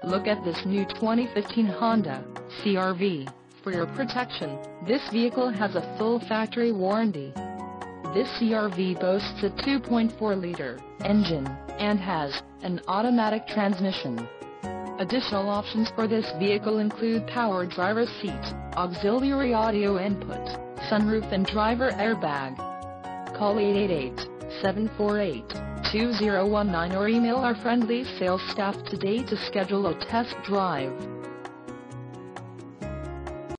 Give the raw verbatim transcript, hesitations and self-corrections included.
Look at this new twenty fifteen Honda C R V. For your protection, this vehicle has a full factory warranty. This C R V boasts a two point four liter engine, and has an automatic transmission. Additional options for this vehicle include power driver's seat, auxiliary audio input, sunroof and driver airbag. Call eight eight eight, seven four eight, two zero one nine or email our friendly sales staff today to schedule a test drive.